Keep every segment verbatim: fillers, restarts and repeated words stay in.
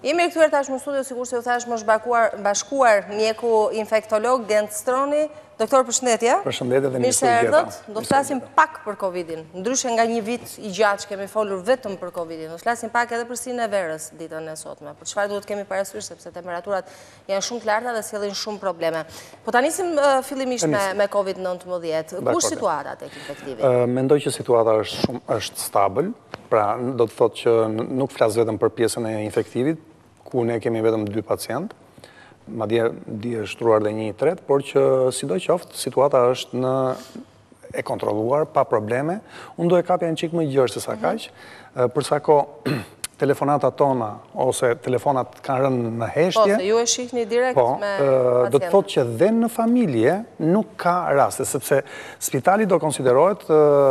Jemi rikthyer tashmë në studio, sigur se ju thash më është bashkuar mjeku infektolog Gent Stroni. Doktor, përshëndetje. Përshëndetje dhe mirë se erdhët. Do të flasim pak për Covidin. Ndryshe nga një vit i gjatë që kemi folur vetëm për Covidin. Do të flasim pak edhe për sinën e verës ditën e sotme. Për çfarë duhet kemi parasysh, sepse temperaturat janë shumë të larta dhe sjellin shumë probleme. Po ta nisim fillimisht me me Covid nineteen. Ku është situata tek infektivi? Mendoj që situata është shumë është stabil. Pra, do të thotë që nuk flas vetëm për pjesën e infektivit, ku ne kemi vetëm dy pacientë, madje di është shtruar dhe një i tretë, por që sidoqoftë situata është në e kontrolluar, pa probleme. Unë do e kapja një çik më gjerë se sa kaq, për sa kohë telefonata tona ose telefonat kanë rënë në heshtje. Po, se ju e shihni direkt po, me pacientët. Do të thotë që dhe në familje nuk ka raste, sepse spitali do konsiderohet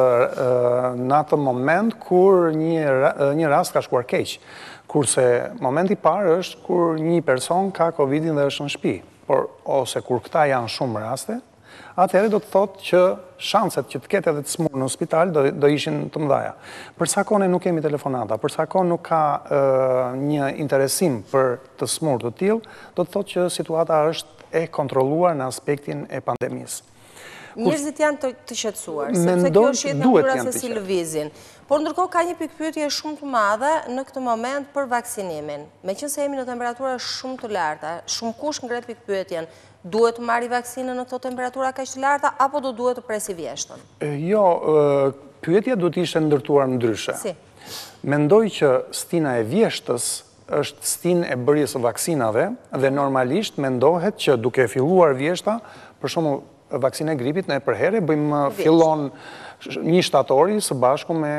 në atë moment kur një, një rast ka shkuar keq. Kurse momenti parë është kur një person ka Covidin dhe është në shtëpi, por ose kur këta janë shumë raste, atëherë do të thotë që shanset që të ketë edhe të smurë në spital do, do ishin të mëdhaja. Për sa kohë ne nuk kemi telefonata, për sa kohë nuk ka uh, një interesim për të smurë të tillë, do të thotë që situata është e kontrolluar në aspektin e pandemisë. Njerëzit janë të, të qetësuar, sepse kjo është jetë natyra se si lëvizin. Por ndërkohë ka një pikpyetje shumë të madhe në këtë moment për vaksinimin. Meqense jemi në temperatura shumë të larta, shumë kush ngret pikpyetjen, duhet të marri vaksinën në këto temperatura kaq të larta apo do duhet të presi vjeshtën? Jo, pyetja duhet ishte ndërtuar ndryshe. Si? Mendoj që stina e vjeshtës është stinë e bërjes së vaksinave dhe normalisht mendohet që duke filluar vjeshta, për shembull vaksinë e gripit, ne për herë bëjmë fillon një shtatori së bashku me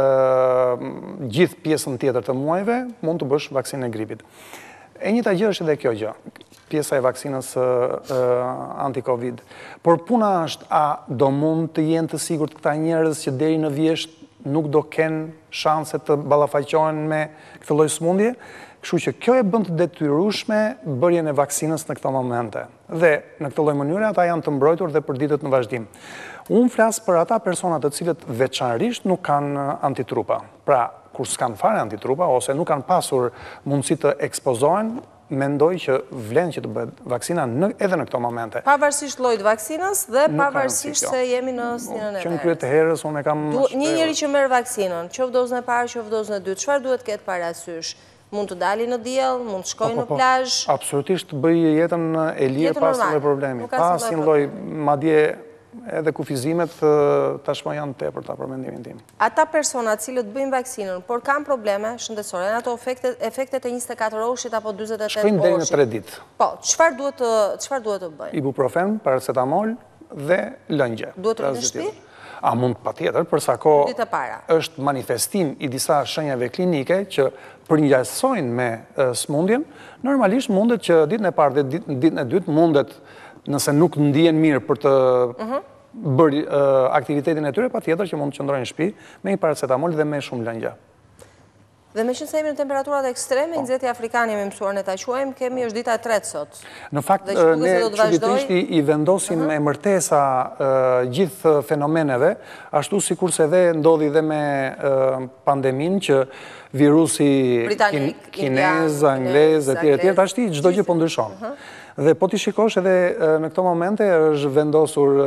uh, gjithë pjesën tjetër të muajve, mund të bësh vaksinë e gripit. E njëjta gjë është edhe kjo gjë, pjesa e vaksinës uh, anti-Covid. Por puna është, a do mund të jenë të sigurt këta njerëz që deri në vjesht nuk do kenë shanse të ballafaqohen me këtë lloj sëmundje? Kështu që kjo e bën të detyrueshme bërjen e vaksinës në këto momente. Dhe në këtë lloj mënyre ata janë të mbrojtur dhe për ditët në vazhdim. Unë flas për ata persona të cilët veçanërisht nuk kanë antitrupa. Pra, kur s'kan fare antitrupa ose nuk kanë pasur mundësi të ekspozohen, mendoj që vlen që të bëhet vaksina në, edhe në këto momente. Pavarësisht llojit vaksinës dhe pavarësisht se jemi në sinën e verës. Që në krye të herës unë e kam një njeri që merr vaksinën, qoftë dozën e parë, qoftë dozën e dytë, çfarë duhet të ketë parasysh? Mund të dali në diell, mund të shkojë në plazh. Absolutisht bëj jetën e lirë pas asnjë problemi. Pa asnjë lloj, madje edhe kufizimet tashmë janë tepër ta për mendimin tim. Ata persona të cilët bëjnë vaksinën, por kanë probleme shëndetësore, janë ato efektet efektet e njëzet e katër orëshit apo dyzet e tetë orëshit. Shkojnë deri në tre ditë. Po, çfarë duhet të çfarë duhet të bëjnë? Ibuprofen, paracetamol dhe lëngje. Duhet të rinë në shtëpi? A mund patjetër, përsa ko është manifestim i disa shenjave klinike që përngjajsojnë me smundjen, normalisht mundet që ditën e parë dhe ditën e dytë mundet, nëse nuk ndihen mirë për të bërë aktivitetin e tyre, patjetër që mund të qëndrojnë në shtëpi me një paracetamol dhe me shumë lëngje. Dhe me qënë se jemi në temperaturat ekstreme, nxehti afrikan jemi mësuar në ta quajmë, kemi është dita e tretë sot. Në fakt, ne çuditërisht i vendosim e mërtesa gjithë fenomeneve, ashtu si kurse dhe ndodhi dhe me pandemin që virusi kinez, anglez, e tjere tjere, ashti çdo gjë po ndryshon. Dhe po t'i shikosh edhe në këto momente është vendosur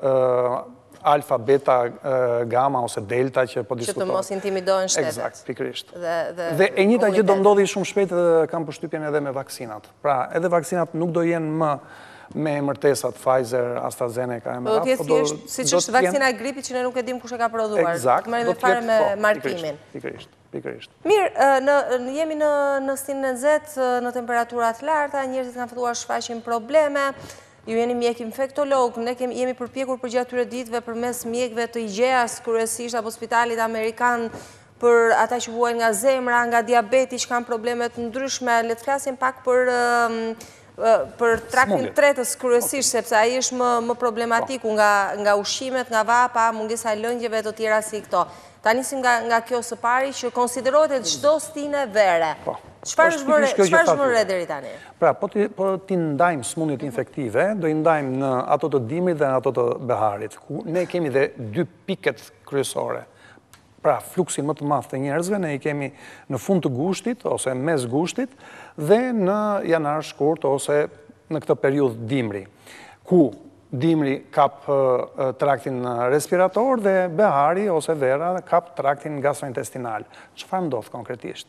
alfa, beta, gamma ose delta që po diskutojnë. Që të mos intimidohen shtetet. Eksakt, pikërisht. Dhe, dhe e njëjta gjë do ndodhi shumë shpejt dhe kam përshtypjen edhe me vaksinat. Pra, edhe vaksinat nuk do jenë më me emërtesat Pfizer, AstraZeneca, do të jetë thjesht siç është vaksina e gripit që ne nuk e dim kush e ka prodhuar. Eksakt. Do të jetë me markimin. Pikërisht, pikërisht. Mirë, në jemi në në stinën e nxehtë, në temperaturat të larta, njerëzit kanë filluar shfaqin probleme. Ju jeni mjek infektolog, ne kemi, jemi përpjekur për gjatë tyre ditëve përmes mjekëve të I G E A-s kryesisht apo spitalit amerikan për ata që vuajnë nga zemra, nga diabeti, që kanë probleme të ndryshme. Le të flasim pak për um, për traktin tretës kryesisht, sepse ai është më, më problematiku nga, nga ushimet, nga vapa, mungesa e lëngjeve të tjera si këto. Ta nisim nga, nga kjo së pari që konsiderohet çdo stinë vere. Çfarë është bërë deri tani? Pra, po ti ndajmë smundjet infektive, do i ndajmë në ato të dimrit dhe në ato të beharit. Ne kemi dhe dy piket kryesore. pra fluksin më të madh të njerëzve, ne i kemi në fund të gushtit, ose mes gushtit, dhe në janar shkurt, ose në këtë periudhë dimri, ku dimri kap traktin respirator dhe behari ose vera kap traktin gastrointestinal. Çfarë ndodh konkretisht?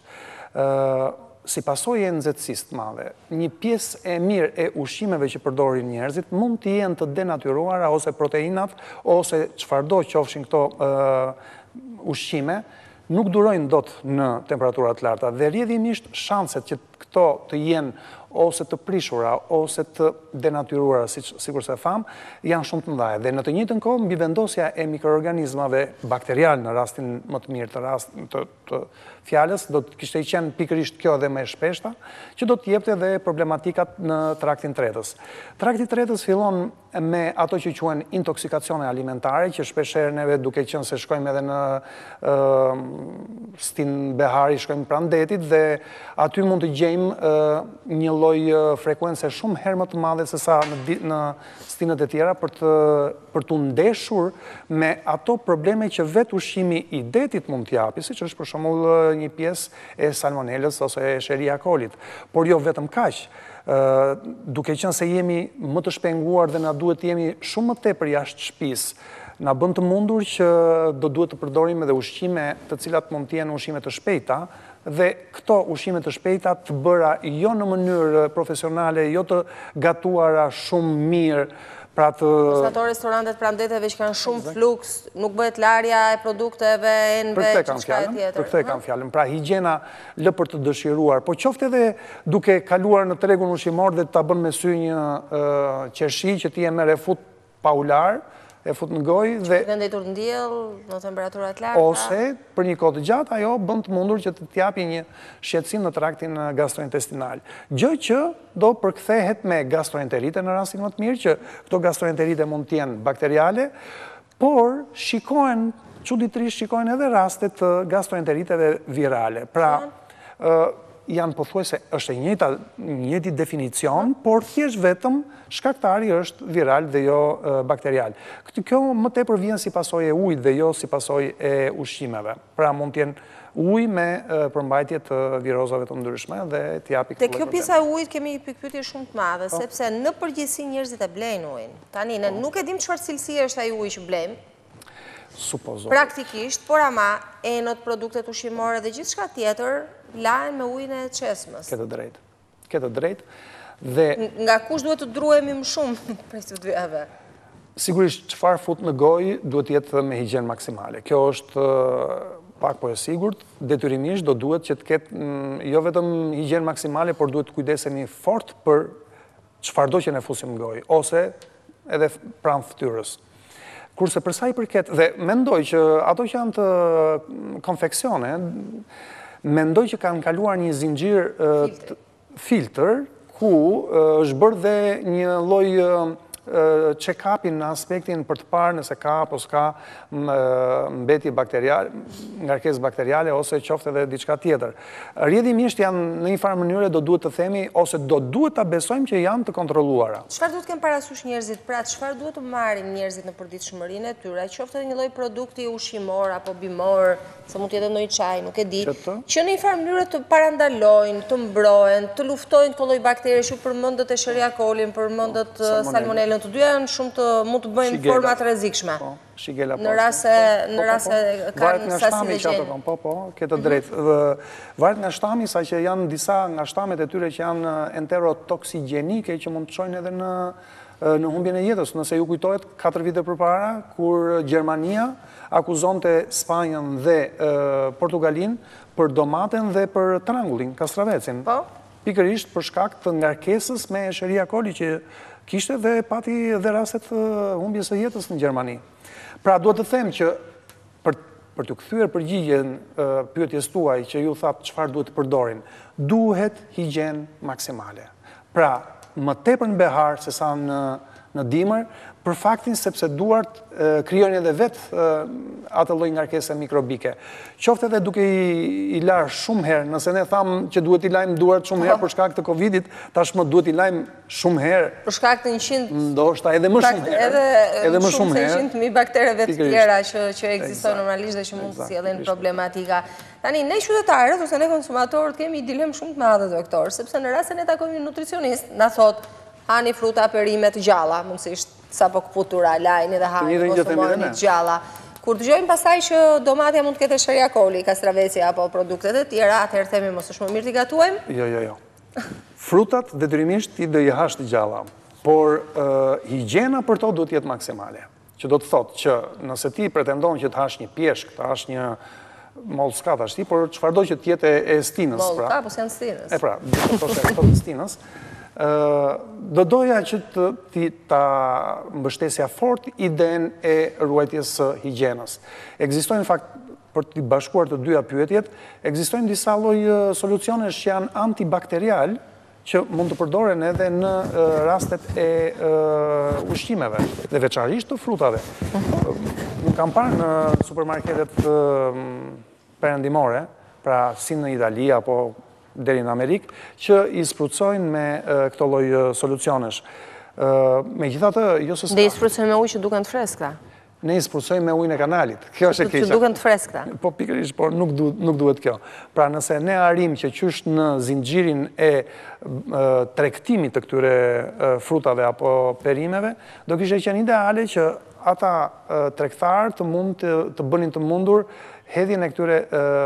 Si pasojë e nxehtësisë të madhe, një pjesë e mirë e ushqimeve që përdorin njerëzit mund të jenë të denaturuara ose proteinat ose çfarëdo qofshin këto ushqime, nuk durojnë dot në temperatura të larta dhe rrjedhimisht shanset që këto të jenë ose të prishura, ose të denaturuara, sikur se tham, janë shumë të mëdha. Dhe në të njëjtën kohë, mbivendosja e mikroorganizmave bakterial në rastin më të mirë të rast të, të fjalës, do të kishte qenë pikërisht kjo dhe më e shpeshta, që do të jepte edhe problematikat në traktin tretës. Trakti tretës fillon me ato që quhen intoksikacione alimentare, që shpeshherë neve duke qenë se shkojmë edhe në uh, stin behari, shkojmë pranë detit dhe aty mund të gjejmë uh, një lloj frekuence shumë herë më të madhe se sa në, në stinët e tjera për të, për të ndeshur me ato probleme që vetë ushqimi i detit mund t'japi, siç është për shembull një pjesë e salmonelës ose e escherichia colit. Por jo vetëm kaq. Uh, duke qenë se jemi më të shpenguar dhe na duhet të jemi shumë më tepër jashtë shtëpisë, na bën të mundur që do duhet të përdorim edhe ushqime të cilat mund të jenë ushqime të shpejta, dhe këto ushqime të shpejta të bëra jo në mënyrë profesionale, jo të gatuara shumë mirë, pra të... Ose ato restorantet prandeteve që kanë shumë fluks, nuk bëhet larja e produkteve, enve, që qka e tjetër. Për këtë e kam fjallën. Pra, higjiena lë për të dëshiruar, po qofte edhe duke kaluar në tregun ushqimor dhe ta bën me sy një uh, qershi që ti e merr e fut pa u lar, e fut në gojë dhe... Që ndetur në diell, në temperaturat larta. Ose, për një kohë të gjatë, ajo bën të mundur që të t'japi një shqetësim në traktin gastrointestinal. Gjë që do përkthehet me gastroenterite në rastin më të mirë, që këto gastroenterite mund të jenë bakteriale, por shikohen, çuditërisht shikohen edhe rastet të gastroenteriteve virale. Pra, janë pothuajse është e njëjta, njëjti definicion, por thjesht vetëm shkaktari është viral dhe jo bakterial. Këtë kjo më tepër vjen si pasojë e ujit dhe jo si pasojë e ushqimeve. Pra mund të jenë ujë me përmbajtje të virozave të ndryshme dhe t'japi Te kjo pjesa e ujit kemi një pikpyetje shumë të madhe, sepse në përgjithësi njerëzit e blejnë ujin. Tani ne nuk e dim çfarë cilësie është ai uji që blejmë. Supozoj. Praktikisht, por ama enot, produktet ushqimore dhe gjithçka tjetër lahen me ujin e çesmës. Këtë drejt. Këtë drejt. Dhe nga kush duhet të druhemi më shumë prej këtyre dyave? Sigurisht çfarë fut në gojë duhet të jetë me higjen maksimale. Kjo është pak po e sigurt, detyrimisht do duhet që të ketë jo vetëm higjen maksimale, por duhet të kujdesemi fort për çfarëdo që ne fusim në gojë, ose edhe pranë fytyrës. Kurse përsa i përket, dhe mendoj që ato që janë të konfeksione, mendoj që kanë kaluar një zinxhir filtr, ku është bërë dhe një lloj check-upin në aspektin për të parë nëse ka apo s'ka mbetje bakteriale, ngarkesë bakteriale ose qoftë edhe diçka tjetër. Rrjedhimisht janë në një farë mënyrë do duhet të themi ose do duhet ta besojmë që janë të kontrolluara. Çfarë duhet të kemë parasysh njerëzit, pra çfarë duhet të marrin njerëzit në përditshmërinë e tyre, qoftë edhe një lloj produkti ushqimor apo bimor, se mund të jetë ndonjë çaj, nuk e di, që në një farë mënyrë të parandalojnë, të mbrohen, të luftojnë këto lloj bakterie që përmendët escherichia coli, përmendët salmonelën. Të dyja janë shumë të mund të bëjnë forma të rrezikshme. Në rast se në rast se kanë sasi vegjël. Po, po, këtë drejt. Varet nga shtami, saqë janë disa nga shtamet e tyre që janë enterotoksigjenike që mund të çojnë edhe në në humbjen e jetës. Nëse ju kujtohet katër vite përpara kur Gjermania akuzonte Spanjën dhe Portugalin për domaten dhe për trangullin, kastravecin. Po. Pikërisht për shkak të ngarkesës me escherichia coli që kishte dhe pati dhe rastet humbjes së jetës në Gjermani. Pra duhet të them që për, për të kthyer përgjigjen pyetjes tuaj që ju thatë çfarë duhet të përdorin, duhet higjen maksimale. Pra, më tepër në behar se sa në në dimër, për faktin sepse duart krijojnë edhe vetë atë lloj ngarkese mikrobike. Qoftë edhe duke i larë shumë herë, nëse ne thamë që duhet i lajmë duart shumë herë për shkak të Covidit, tashmë duhet i lajmë shumë herë. Për shkak të njëqind ndoshta edhe më shumë herë. Edhe më shumë herë. njëqind mijë baktereve të tjera që që ekzistojnë normalisht dhe që mund të sjellin problematika. Tani, ne qytetarët ose ne konsumatorët kemi një dilemë shumë të madhe, doktor, sepse në rast se ne takojmë një nutricionist, na thot hani fruta, perime të gjalla, mundësisht sapo këputura, lajni dhe hani, konsumoni të gjalla. Kur dëgjojmë pastaj që domatja mund të ketë sherjakoli, kastravecia apo produktet e tjera, atëherë themi mos është më mirë t'i gatuajmë? Jo, jo, jo. Frutat detyrimisht i do i hash të gjalla, por higjiena për to duhet jetë maksimale. Që do të thotë që nëse ti pretendon që të hash një pjeshk, të hash një mollska tash ti, por çfarëdo që të jetë e stinës, pra. Mollska, po janë stinës. E pra, do të thotë stinës. Do doja që të ta mbështesja fort idenë e ruajtjes së higjienës. Ekzistojnë në fakt, për të bashkuar të dyja pyetjet, ekzistojnë disa lloj solucionesh që janë antibakterial, që mund të përdoren edhe në rastet e ushqimeve, dhe veçarisht të frutave. Nuk kam parë në supermarketet perëndimore, pra si në Itali apo deri në Amerikë, që i sprucojnë me këto lloj solucionesh. Megjithatë, jo se Dhe i sprucojnë me ujë që duken të freskëta. Ne i sprucojmë me ujin e kanalit. Kjo është e keqja. Që duken të freskëta. Po pikërisht, por nuk duhet kjo. Pra nëse ne arrim që qysh në zinxhirin e tregtimit të këtyre frutave apo perimeve, do kishte qenë ideale që ata tregtarë të mund të bënin të mundur hedhjen e këtyre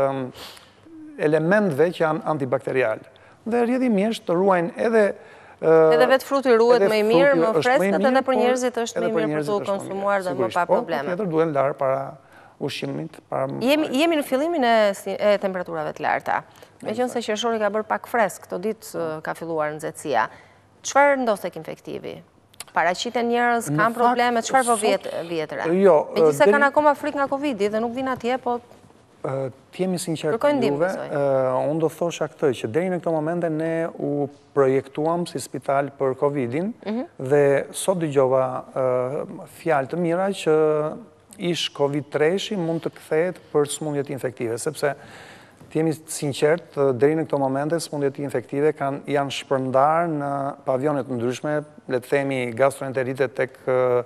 elementve që janë antibakterial. Dhe rrjedhimisht të ruajnë edhe Edhe vetë fruti ruhet më i mirë, më freskët, edhe për njerëzit është më i mirë për të konsumuar dhe më pa probleme. Po, tjetër duhen larë para ushqimit. Jemi në fillimin e temperaturave të larta. Me qënë se qershori ka bërë pak fresk, këto ditë ka filluar nxehtësia. Çfarë ndos tek infektivi? Paraqiten njerëz, kanë probleme, çfarë po vjetre? Megjithëse kanë akoma frikë nga Covidi dhe nuk vinë atje, po Të jemi sinqert për juve, unë do thosha këtë, që deri në këto momente ne u projektuam si spital për Covidin dhe sot dëgjova fjalë të mira që ish Covid treshi mund të kthehet për sëmundjet infektive, sepse të jemi sinqert, deri në këto momente sëmundjet infektive janë shpërndar në pavionet ndryshme, le të themi gastroenteritet tek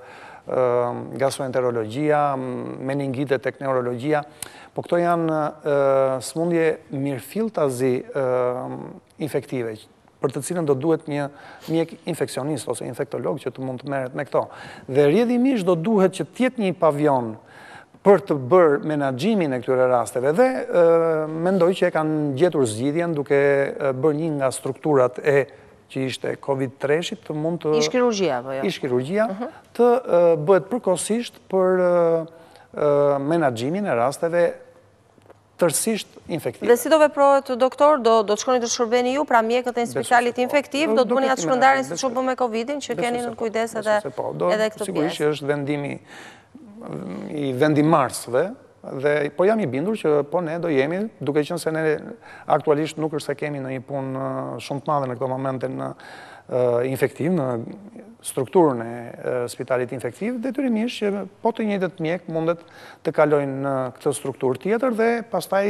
gastroenterologjia, meningitet tek neurologjia. Po këto janë sëmundje mirëfilltazi infektive, për të cilën do duhet një mjek infekcionist ose infektolog që të mund të merret me këto. Dhe rrjedhimisht do duhet që të jetë një pavion për të bërë menaxhimin e këtyre rasteve dhe mendoj që e kanë gjetur zgjidhjen duke bërë një nga strukturat e që ishte Covid treshit të mund të ish kirurgjia apo jo? Ish kirurgjia të bëhet përkohësisht për menaxhimin e rasteve tërësisht infektive. Dhe si do veprohet, doktor, do të shkoni të shërbeni ju, pra mjekët e spitalit infektiv, do të bëni atë shpërndarjen si që bë me Covidin, që keni në kujdes edhe këtë pjesë. Sigurisht që është vendimi i vendimarsve, po jam i bindur që po ne do jemi, duke qenë se ne aktualisht nuk është se kemi në një punë shumë të madhe në këto momente në infektiv, në strukturën e spitalit infektiv, detyrimisht që po të njëjtët mjek mundet të kalojnë në këtë strukturë tjetër dhe pastaj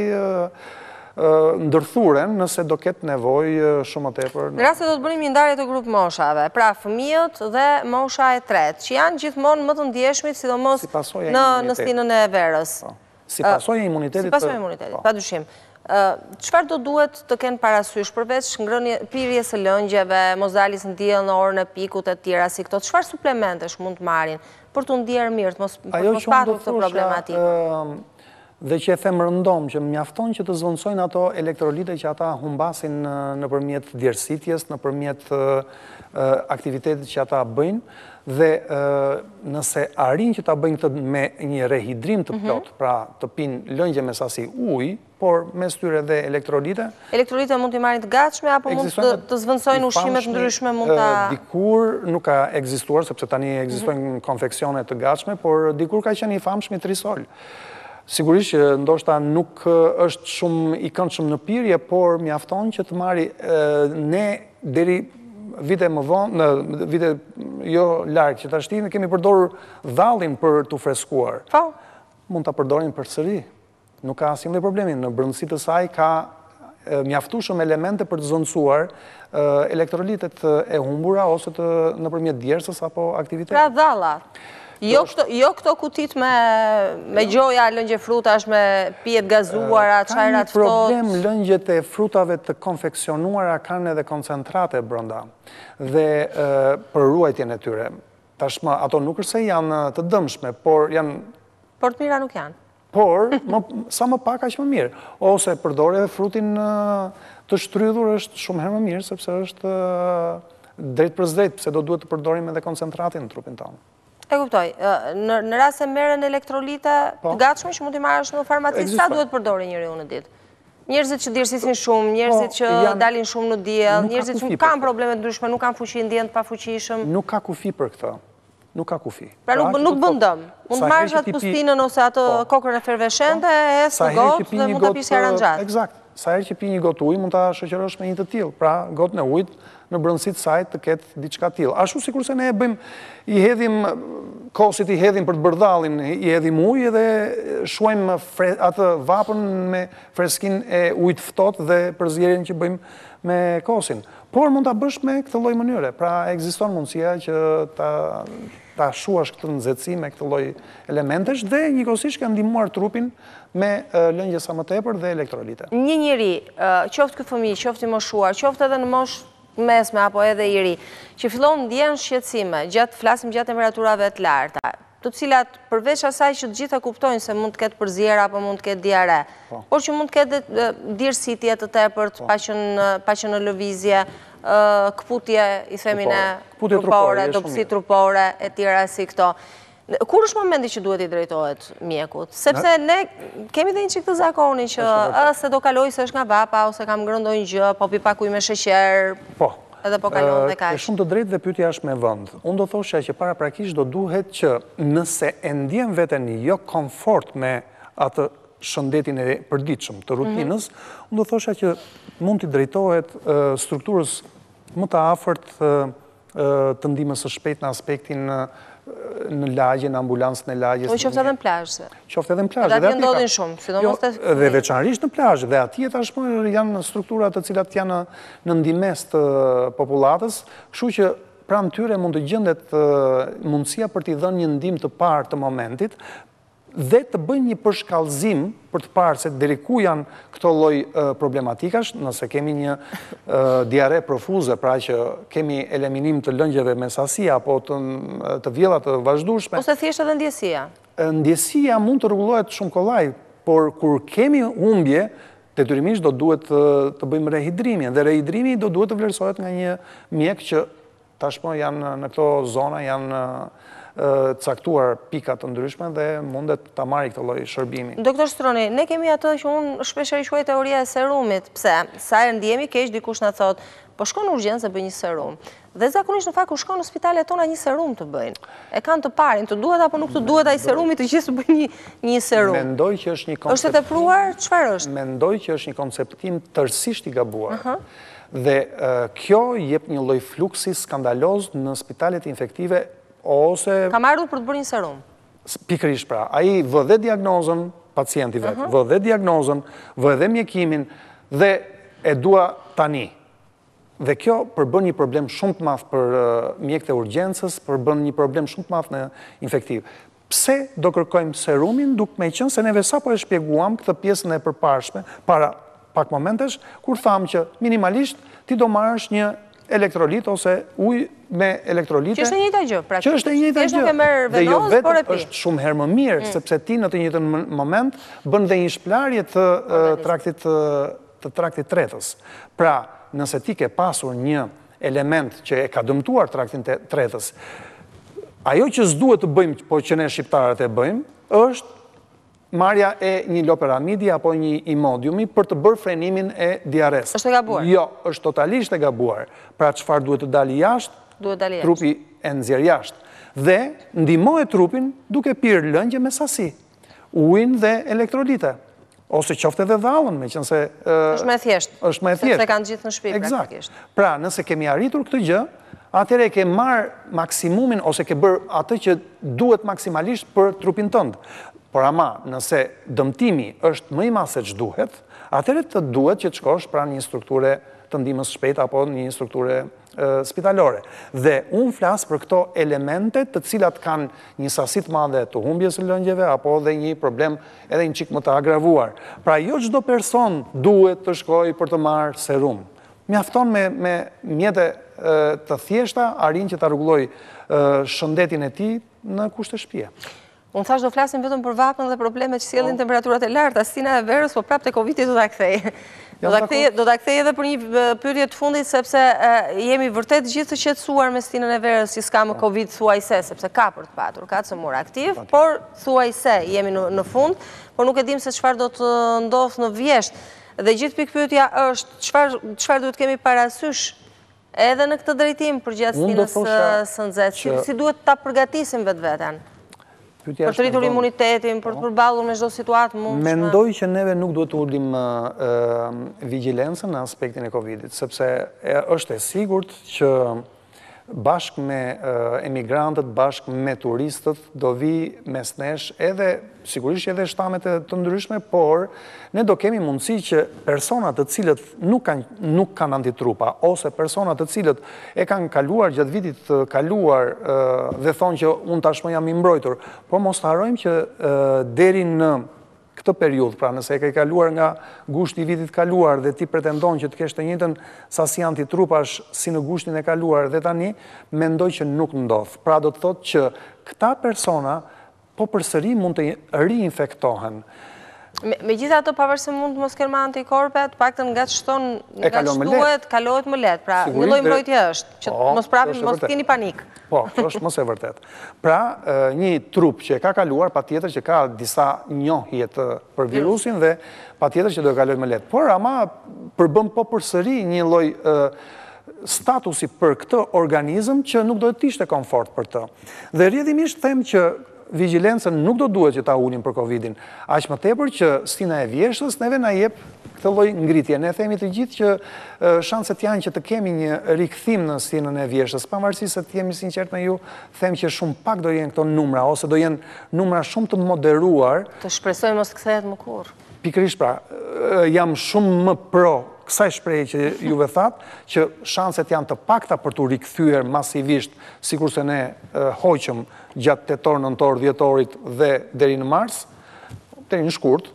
ndërthuren nëse do ketë nevojë shumë të tepër. Në rast se do të bënim një ndarje të grup moshave, pra fëmijët dhe mosha e tretë, që janë gjithmonë më të ndjeshmit, sidomos në stinën e verës. Si pasojë e imunitetit. Si pasojë e imunitetit, padyshim. Çfarë do duhet të kenë parasysh përveç pirjes së lëngjeve, mos daljes në diell në orën e pikut e tjera si këto, çfarë suplementesh mund të marrin për të ndjerë mirë, të mos patur këtë problematikë? Dhe që e them rëndom që mjafton që të zvendësojnë ato elektrolite që ata humbasin nëpërmjet djersitjes, nëpërmjet aktivitetit që ata bëjnë, dhe nëse arrin që ta bëjnë këtë me një rehidrim të plot, pra të pinë lëngje me sasi ujë, por mes tyre dhe elektrolite. Elektrolite mund t'i marrin të gatshme, apo mund të zvendësojnë ushqimet ndryshme mund ta... Dikur nuk ka ekzistuar, sepse tani ekzistojnë konfeksione të gatshme, por dikur ka qenë i famshëm i trisol. Sigurisht që ndoshta nuk është shumë i këndshëm në pirje, por mjafton që të marri ne deri vite më vonë, në vite jo larg që tashti ne kemi përdorur dhallin për të freskuar. Po. Mund ta përdorim përsëri. Nuk ka asnjë problemi. Në brendësi të saj ka mjaftueshëm elemente për të zonësuar elektrolitet e humbura ose të nëpërmjet djersës apo aktivitetit. Pra dhalla. Jo këto, jo këto kutit me, me gjoja, lëngje frutash, me pijet gazuara, çajrat ftohtë. Ka një problem lëngjet e frutave të konfeksionuara kanë edhe koncentrate brenda dhe për ruajtjen e tyre. Tashmë ato nuk është se janë të dëmshme, por janë... Por të mira nuk janë. Por, më, sa më pak aq më mirë. Ose përdore frutin të shtrydhur është shumë herë më mirë, sepse është drejt për drejt, pse do duhet të përdorim edhe koncentratin në trupin tonë. E kuptoj, në, në rast se merren elektrolite të gatshme që mund t'i marrësh në farmaci, sa duhet përdori njeriu në ditë? Njerëzit që dirësisin shumë, njerëzit që dalin shumë në diell, njerëzit që kanë probleme të ndryshme, nuk kanë fuqi, ndjehen të pafuqishëm. Nuk ka kufi për këtë. Nuk ka kufi. Pra nuk, nuk bën dëm. Mund të marrësh atë pustinën ose atë kokrën e ferveshente, e hes në gotë dhe mund ta pish aranxhat. Eksakt. Sa herë që pi një gotë ujë, mund ta shoqërosh me një të tillë. Pra, gotën e ujit në brendësitë saj të ketë diçka tillë. Ashtu sikurse ne e bëjmë, i hedhim kosit, i hedhim për të bërë dallin, i hedhim ujë dhe shuajmë atë vapën me freskinë e ujit ftohtë dhe përzierjen që bëjmë me kosin. Por mund ta bësh me këtë lloj mënyre. Pra, ekziston mundësia që ta ta shuash këtë nxehtësi me këtë lloj elementesh dhe njëkohësisht ka ndihmuar trupin me lëngje sa më tepër dhe elektrolite. Një njeri, qoftë ky fëmijë, qoftë i moshuar, qoftë edhe në moshë mesme apo edhe i ri, që fillon ndjen shqetësime, gjatë flasim gjatë temperaturave të larta, të cilat përveç asaj që të gjitha kuptojnë se mund të ketë përzierje apo mund të ketë diare, por që mund të ketë dirësitje të tepërt, pa që në lëvizje, këputje, i themine, trupore, dobësi trupore, e tjera si këto. Kur është momenti që duhet i drejtohet mjekut? Sepse ne kemi dhe një çik të zakoni që se do kaloj se është nga vapa, ose kam ngrëndoj një gjë, po pi pak ujë me sheqer, edhe po kalon dhe kaq. Është shumë të drejtë dhe pyetja është me vend. Unë do thosha që paraprakisht do duhet që nëse e ndjen veten jo komfort me atë shëndetin e përditshëm të rutinës, unë do thosha që mund t'i drejtohet strukturës më të afërt të ndihmës së shpejtë në aspektin në lagje, në ambulancën e lagjes. Po qoftë edhe në plazh. Qoftë edhe në plazh. Dhe atje ndodhin shumë, sidomos te dhe veçanërisht në plazh, dhe atje tashmë janë struktura të cilat janë në ndihmës të popullatës, kështu që pranë tyre mund të gjendet mundësia për t'i dhënë një ndihmë të parë të momentit dhe të bëjnë një përshkallëzim për të parë se deri ku janë këto lloj problematikash, nëse kemi një diare profuze, pra që kemi eliminim të lëngjeve me sasi apo të vjella të vazhdueshme. Ose thjesht edhe ndjesia. Ndjesia mund të rregullohet shumë kollaj, por kur kemi humbje, detyrimisht do duhet të bëjmë rehidrimin, dhe rehidrimi do duhet të vlerësohet nga një mjek që tashmë janë në këto zona janë caktuar pika të ndryshme dhe mundet ta marrë këtë lloj shërbimi. Doktor Stroni, ne kemi atë që unë shpesh e quaj teoria e serumit. Pse? Sa herë ndjehemi keq, dikush na thot, po shko në urgjencë bëj një serum. Dhe zakonisht në fakt kur shkon në spitalet tona një serum të bëjnë. E kanë të parin, të duhet apo nuk të duhet ai serumi, të gjithë bëjnë një një serum. Mendoj që është një koncept. Është e tepruar, çfarë është? Mendoj që është një konceptim tërësisht i gabuar. Dhe kjo jep një lloj fluksi skandaloz në spitalet infektive. Ose... Kam ardhur për të bërë një serum. Pikërisht pra, ai vë dhe diagnozën pacienti vetë, vë dhe diagnozën, vë dhe mjekimin, dhe e dua tani. Dhe kjo përbën një problem shumë të madh për mjekët e urgjencës, përbën një problem shumë të madh në infektiv. Pse do kërkojmë serumin, duke me qenë se neve sapo e shpjeguam këtë pjesën e përparshme, para pak momentesh, kur thamë që minimalisht ti do marrësh një elektrolit ose ujë me elektrolite. Që është e njëjta gjë, praktikisht. Që është e njëjta gjë. Nuk e merr dhe jo vendos, por e pi. Është shumë herë më mirë, sepse ti në të njëjtën moment bën dhe një shplarje të traktit të traktit tretës. Pra, nëse ti ke pasur një element që e ka dëmtuar traktin tretës, ajo që s'duhet të bëjmë, po që ne shqiptarët e bëjmë, është marrja e një loperamidi apo një imodiumi për të bërë frenimin e diares. Është e gabuar? Jo, është totalisht e gabuar. Pra çfarë duhet të dalë jashtë? Duhet dalë jashtë. Trupi e nxjerr jashtë. Dhe ndihmohet trupin duke pirë lëngje me sasi, ujin dhe elektrolite. ose qofte edhe dhallën, me qënë se... është me thjesht, është me thjesht. sepse kanë gjithë në shtëpi praktikisht. Pra, nëse kemi arritur këtë gjë, atëre ke marë maksimumin, ose ke bërë atë që duhet maksimalisht për trupin tëndë. Por ama, nëse dëmtimi është më i madh se ç'duhet, atëre të duhet që të shkosh pranë një strukture të ndihmës shpejt apo një strukture spitalore. Dhe unë flasë për këto elemente të cilat kanë një sasi të madhe të humbjes së lëngjeve apo dhe një problem edhe një çik më të agravuar. Pra jo çdo person duhet të shkojë për të marrë serum. Mjafton me, me mjete të thjeshta arrin që ta rregulloj shëndetin e tij në kushte shtëpie. Unë thash do flasim vetëm për vapën dhe problemet që sjellin temperaturat e larta, Stina e verës, po prapë te Covidi do ta kthej. Do ta kthej, do ta kthej edhe për një pyetje të fundit sepse jemi vërtet gjithë të qetësuar me Stinën e verës që s'ka më Covid thuajse, sepse ka për të patur, ka cëmur aktiv, por thuajse jemi në, në fund, por nuk e dim se çfarë do të ndodhë në vjesht. Dhe gjithë pikpyetja është çfarë çfarë duhet kemi parasysh edhe në këtë drejtim për gjatë Stinës së nxehtë, si duhet ta përgatisim vetveten. Për të rritur imunitetin, për të përballur me çdo situatë mundshme. Mendoj që neve nuk duhet të ullim vigjilencën në aspektin e Covidit, sepse është e sigurt që bashkë me emigrantët, bashkë me turistët, do vi mes nesh edhe, sigurisht edhe shtamet të ndryshme, por ne do kemi mundësi që personat të cilët nuk kanë, nuk kanë antitrupa, ose personat të cilët e kanë kaluar gjatë vitit të kaluar dhe thonë që unë tashmë jam i mbrojtur, por mos të harrojmë që deri në këtë periudhë, pra nëse e ke kaluar nga gushti i vitit kaluar dhe ti pretendon që të kesh të njëjtën sasi antitrupash si në gushtin e kaluar dhe tani, mendoj që nuk ndodh. Pra do të thotë që këta persona po përsëri mund të riinfektohen. Me gjitha ato pavarëse mund të mos kenë antikorpet, paktën nga ç'shton, nga ç'duhet, kalohet më lehtë. Pra, një lloj mbrojtje është, që mos prapim, mos keni panik. Po, kjo është mos e vërtet. Pra, një trup që e ka kaluar, patjetër që ka disa njohje për virusin dhe patjetër që do e kalojë më lehtë. Por ama përbën po përsëri një lloj statusi për këtë organizëm që nuk do të ishte komfort për të. Dhe rrjedhimisht them që vigjilencën nuk do duhet që ta ulim për Covidin. Aq më tepër që Stina e vjeshtës neve na jep këtë lloj ngritje. Ne themi të gjithë që shanset janë që të kemi një rikthim në Stinën e vjeshtës, pavarësisht se të jemi sinqert me ju, them që shumë pak do jenë këto numra ose do jenë numra shumë të moderuar. Të shpresoj mos kthehet më kurrë. Pikërisht pra, jam shumë më pro kësaj shprehje që juve thatë, që shanset janë të pakta për të rikthyer masivisht, sikurse ne hoqëm gjatë tetor, nëntor, dhjetorit dhe deri në mars, deri në shkurt,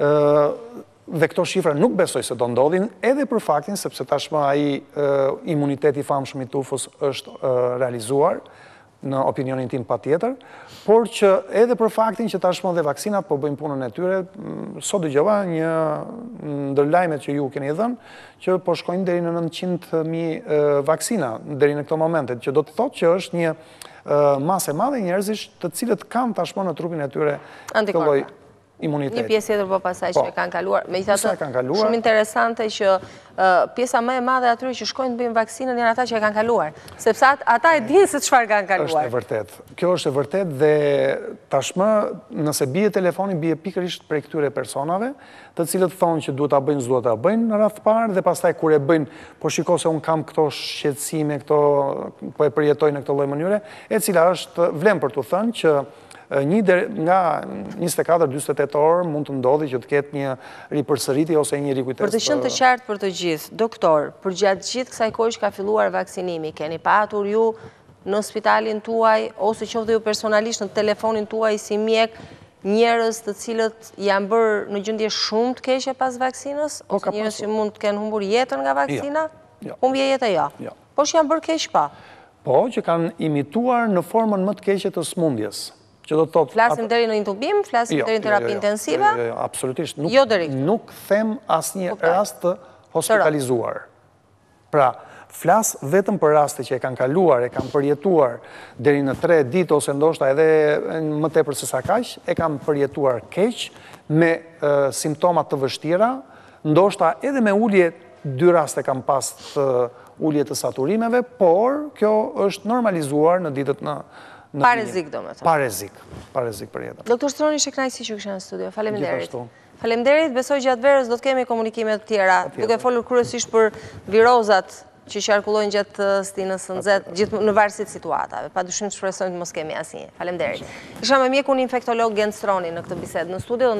dhe këto shifra nuk besoj se do ndodhin, edhe për faktin sepse tashmë ai imuniteti i famshëm i tufës është realizuar, në opinionin tim patjetër, por që edhe për faktin që tashmë dhe vaksinat po bëjnë punën e tyre, sot dëgjova një ndër lajmet që ju keni dhënë, që po shkojnë deri në nëntëqind mijë vaksina deri në këto momente, që do të thotë që është një masë e madhe njerëzish të cilët kanë tashmë në trupin e tyre këtë lloj imuniteti. Një pjesë tjetër po pasaj që e kanë kaluar. Megjithatë, shumë interesante që pjesa më e madhe atyre që shkojnë të bëjnë vaksinën janë ata që e kanë kaluar, sepse ata e dinë se çfarë kanë kaluar. Është e vërtet. Kjo është e vërtet dhe tashmë nëse bie telefoni bie pikërisht prej këtyre personave, të cilët thonë që duhet ta bëjnë, s'duhet ta bëjnë në radh parë dhe pastaj kur e bëjnë, po shiko se un kam këto shqetësime, këto po e përjetoj në këtë lloj mënyre, e cila është vlen për t'u thënë që një nga njëzet e katër deri në njëzet e tetë orë mund të ndodhi që të ketë një ripërsëritje ose një rikujtesë. Për të qenë të qartë për të gjithë, doktor, për gjatë gjithë kësaj kohë që ka filluar vaksinimi, keni patur ju në spitalin tuaj ose qoftë ju personalisht në telefonin tuaj si mjek njerëz të cilët janë bërë në gjendje shumë të keqe pas vaksinës, ose njerëz që mund të kenë humbur jetën nga vaksina? Humbje jetë jo. Po që janë bërë keq pa? Po që kanë imituar në formën më të keqe të smundjes. Flasim deri në intubim, flasim deri në terapi intensive? Absolutisht. Jo deri. Nuk them asnjë rast të hospitalizuar. Pra, flas vetëm për raste që e kanë kaluar, e kanë përjetuar deri në tre ditë ose ndoshta edhe më tepër se sa kaq, e kanë përjetuar keq me simptoma të vështira, ndoshta edhe me ulje, dy raste kanë pas ulje të saturimeve, por kjo është normalizuar në ditët në Pa rrezik, do me thënë. Pa rrezik, pa rrezik për jetën. Doktor Stroni, ishte kënaqësi që kisha në studio. Faleminderit. Gjithashtu. Faleminderit, besoj gjatë verës do të kemi komunikime të tjera, duke folur kryesisht për virozat që qarkullojnë gjatë stinës së nxehtë, gjithë në varësi të situatave. Padyshim të shpresojmë të mos kemi asnjë. Faleminderit. Isha me mjekun infektolog Stroni në këtë bisedë në studio.